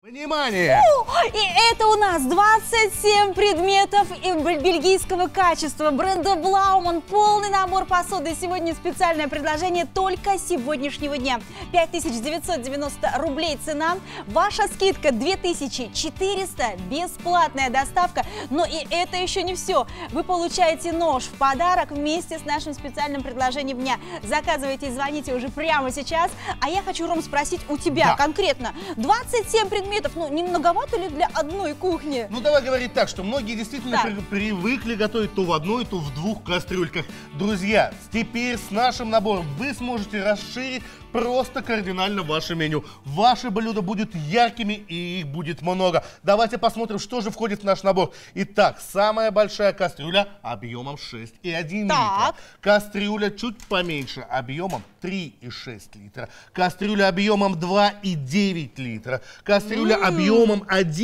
Внимание! И это у нас 27 предметов бельгийского качества бренда Блауман. Полный набор посуды. Сегодня специальное предложение только сегодняшнего дня. 5990 рублей цена. Ваша скидка 2400. Бесплатная доставка. Но и это еще не все. Вы получаете нож в подарок вместе с нашим специальным предложением дня. Заказывайте и звоните уже прямо сейчас. А я хочу, Ром, спросить у тебя конкретно. 27 предметов. Ну, не многовато ли для одной кухни? Ну, давай говорить так, что многие действительно привыкли готовить то в одной, то в двух кастрюльках. Друзья, теперь с нашим набором вы сможете расширить просто кардинально ваше меню. Ваши блюда будут яркими, и их будет много. Давайте посмотрим, что же входит в наш набор. Итак, самая большая кастрюля объемом 6,1 литра. Кастрюля чуть поменьше, объемом 3,6 литра. Кастрюля объемом 2,9 литра. Кастрюля объемом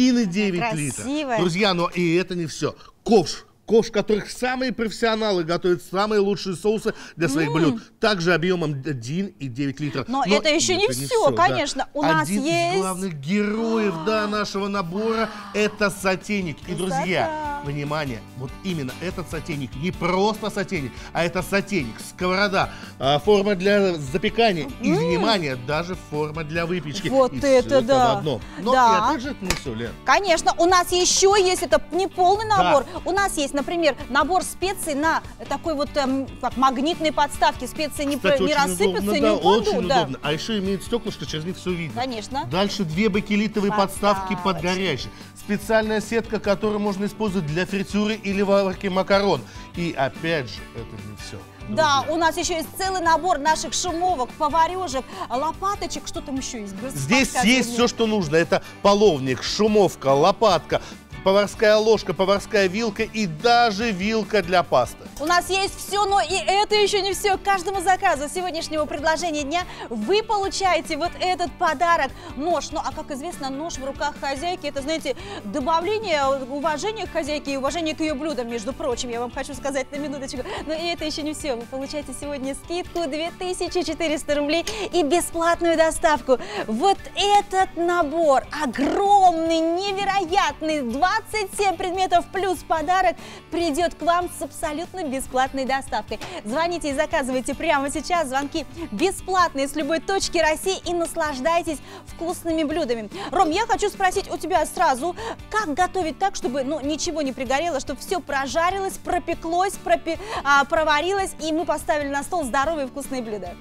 1,9 литра. Друзья, но и это не все. Ковш. Ковш, в которых самые профессионалы готовят самые лучшие соусы для своих блюд. Также объемом 1,9 литра. Но это еще не все, конечно. У нас есть... Один из главных героев нашего набора – это сотейник. И, друзья, внимание, вот именно этот сотейник, не просто сотейник, а это сотейник, сковорода, форма для запекания и, внимание, даже форма для выпечки. Вот и это да! В одном. Но и опять же это не все, Лен. Конечно, у нас еще есть, это не полный набор, у нас есть, например, набор специй на такой вот как магнитной подставке. Специи не рассыпятся, удобно, не упадут. Очень удобно. А еще имеет стеклышко, через них все видно. Конечно. Дальше две бакелитовые подставки под горячий. Специальная сетка, которую можно использовать для фритюры или варки макарон. И опять же, это не все. Да, у нас еще есть целый набор наших шумовок, поварешек, лопаточек. Что там еще есть? Здесь есть все, что нужно. Это половник, шумовка, лопатка, поварская ложка, поварская вилка и даже вилка для пасты. У нас есть все, но и это еще не все. К каждому заказу сегодняшнего предложения дня вы получаете вот этот подарок. Нож. Ну, а как известно, нож в руках хозяйки – это, знаете, добавление уважения к хозяйке и уважения к ее блюдам, между прочим. Я вам хочу сказать на минуточку. Но и это еще не все. Вы получаете сегодня скидку 2400 рублей и бесплатную доставку. Вот этот набор огромный, невероятный, 27 предметов плюс подарок придет к вам с абсолютно бесплатной доставкой. Звоните и заказывайте прямо сейчас. Звонки бесплатные с любой точки России и наслаждайтесь вкусными блюдами. Ром, я хочу спросить у тебя сразу, как готовить так, чтобы ничего не пригорело, чтобы все прожарилось, пропеклось, проварилось, и мы поставили на стол здоровые вкусные блюда.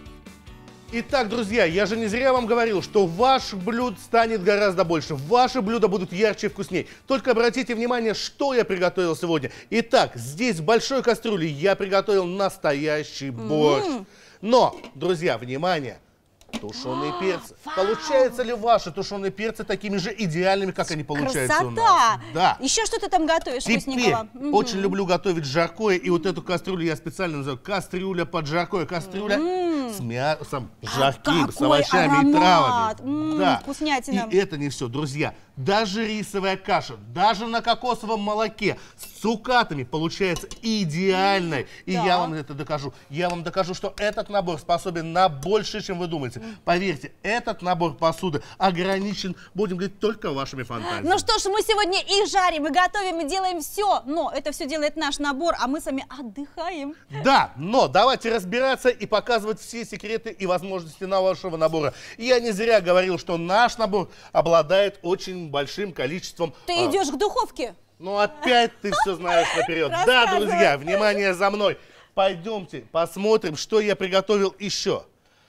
Итак, друзья, я же не зря вам говорил, что ваших блюд станет гораздо больше. Ваши блюда будут ярче и вкуснее. Только обратите внимание, что я приготовил сегодня. Итак, здесь в большой кастрюле я приготовил настоящий борщ. Но, друзья, внимание! Тушеные перцы. Получаются ли ваши тушеные перцы такими же идеальными, как они получаются у нас? Да. Еще что ты там готовишь вкусненького? Очень люблю готовить жаркое, и вот эту кастрюлю я специально называю кастрюля под жаркое. Кастрюля с мясом жарким, с овощами и травами. Да. Вкуснятина. И это не все, друзья. Даже рисовая каша, даже на кокосовом молоке с цукатами получается идеальной. И я вам это докажу. Я вам докажу, что этот набор способен на больше, чем вы думаете. Поверьте, этот набор посуды ограничен, будем говорить, только вашими фантазиями. Ну что ж, мы сегодня и жарим, и готовим, и делаем все. Но это все делает наш набор, а мы с вами отдыхаем. Да, но давайте разбираться и показывать все секреты и возможности нашего набора. Я не зря говорил, что наш набор обладает очень большим количеством... Ты идешь к духовке? Ну опять ты все знаешь наперед. Да, друзья, внимание за мной. Пойдемте посмотрим, что я приготовил еще.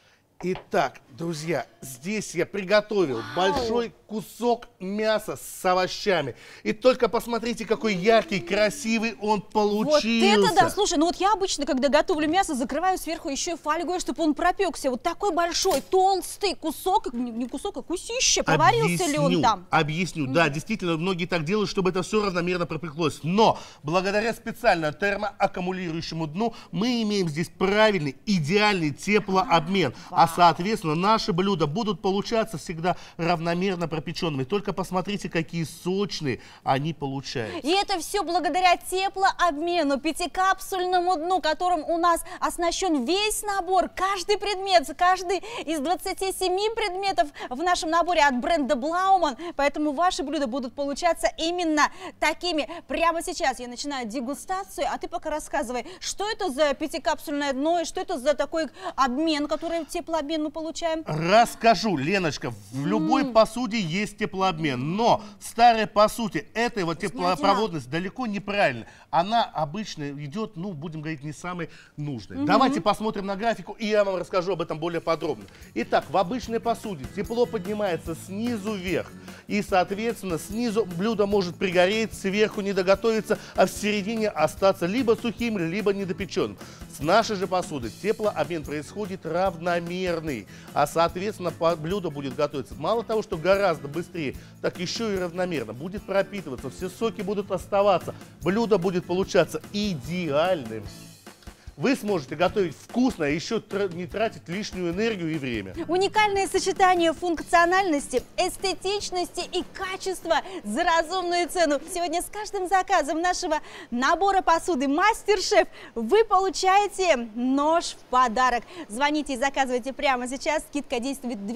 Итак, друзья, здесь я приготовил большой кусок мяса с овощами. И только посмотрите, какой яркий, красивый он получился. Вот это да! Слушай, ну вот я обычно, когда готовлю мясо, закрываю сверху еще и фольгой, чтобы он пропекся. Вот такой большой, толстый кусок, не кусок, а кусище. Проварился ли он там? Объясню, да, действительно, многие так делают, чтобы это все равномерно пропеклось. Но благодаря специально термоаккумулирующему дну мы имеем здесь правильный, идеальный теплообмен. А соответственно, наши блюда будут получаться всегда равномерно пропеченными. Только посмотрите, какие сочные они получаются. И это все благодаря теплообмену, пятикапсульному дну, которым у нас оснащен весь набор, каждый предмет, каждый из 27 предметов в нашем наборе от бренда Blaumann. Поэтому ваши блюда будут получаться именно такими. Прямо сейчас я начинаю дегустацию, а ты пока рассказывай, что это за пятикапсульное дно и что это за такой обмен, который теплообмен мы получаем? Расскажу, Леночка, в любой посуде есть теплообмен, но в старой посуде эта вот теплопроводность далеко неправильная. Она обычно идет, ну, будем говорить, не самой нужной. Давайте посмотрим на графику, и я вам расскажу об этом более подробно. Итак, в обычной посуде тепло поднимается снизу вверх, и, соответственно, снизу блюдо может пригореть, сверху не доготовиться, а в середине остаться либо сухим, либо недопеченным. С нашей же посуды теплообмен происходит равномерный, а, соответственно, блюдо будет готовиться мало того, что гораздо быстрее, так еще и равномерно. Будет пропитываться, все соки будут оставаться, блюдо будет получаться идеальным. Вы сможете готовить вкусно, и еще не тратить лишнюю энергию и время. Уникальное сочетание функциональности, эстетичности и качества за разумную цену. Сегодня с каждым заказом нашего набора посуды «Мастер-шеф» вы получаете нож в подарок. Звоните и заказывайте прямо сейчас. Скидка действует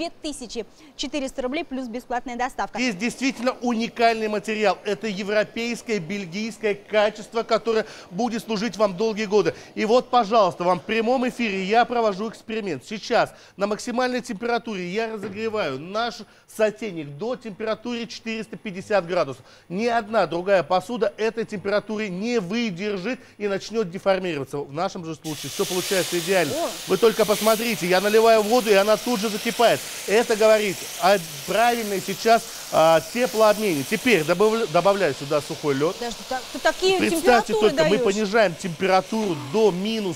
2400 рублей плюс бесплатная доставка. Здесь действительно уникальный материал. Это европейское, бельгийское качество, которое будет служить вам долгие годы. И вот, пожалуйста, вам в прямом эфире я провожу эксперимент. Сейчас на максимальной температуре я разогреваю наш сотейник до температуры 450 градусов. Ни одна другая посуда этой температуры не выдержит и начнет деформироваться. В нашем же случае все получается идеально. Вы только посмотрите, я наливаю воду, и она тут же закипает. Это говорит о правильной сейчас теплообмене. Теперь добавляю сюда сухой лед. Ты такие Представьте температуры только, мы даешь. понижаем температуру до минус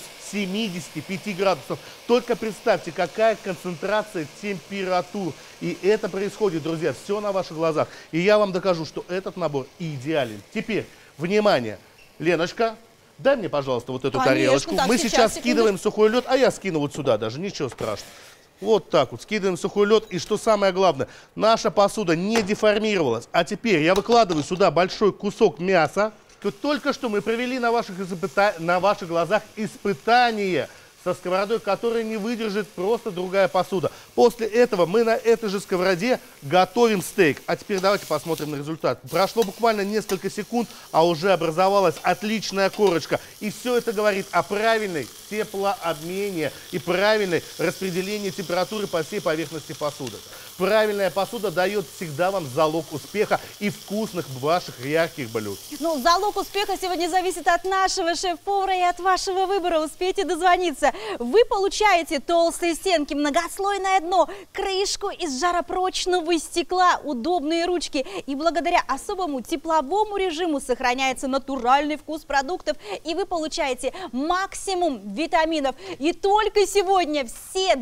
75 градусов. Только представьте, какая концентрация температур. И это происходит, друзья, все на ваших глазах. И я вам докажу, что этот набор идеален. Теперь, внимание, Леночка, дай мне, пожалуйста, вот эту тарелочку. Так, Мы сейчас скидываем сухой лед, а я скину вот сюда даже, ничего страшного. Вот так вот, скидываем сухой лед. И что самое главное, наша посуда не деформировалась. А теперь я выкладываю сюда большой кусок мяса. Только что мы провели на ваших глазах испытание со сковородой, которая не выдержит просто другая посуда. После этого мы на этой же сковороде готовим стейк. А теперь давайте посмотрим на результат. Прошло буквально несколько секунд, а уже образовалась отличная корочка. И все это говорит о правильной теплообмене и правильной распределении температуры по всей поверхности посуды. Правильная посуда дает всегда вам залог успеха и вкусных ваших ярких блюд. Ну, залог успеха сегодня зависит от нашего шеф-повара и от вашего выбора. Успейте дозвониться. Вы получаете толстые стенки, многослойное дно, крышку из жаропрочного стекла, удобные ручки. И благодаря особому тепловому режиму сохраняется натуральный вкус продуктов. И вы получаете максимум витаминов. И только сегодня все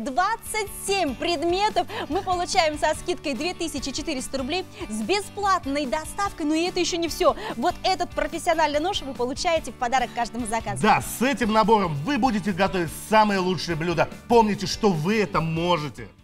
27 предметов мы получаем со скидкой 2400 рублей с бесплатной доставкой. Но и это еще не все. Вот этот профессиональный нож вы получаете в подарок каждому заказу. Да, с этим набором вы будете готовить самые лучшие блюда. Помните, что вы это можете.